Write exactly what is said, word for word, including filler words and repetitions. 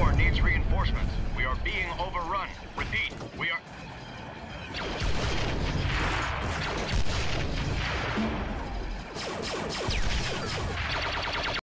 Fort needs reinforcements. We are being overrun. Repeat, we are...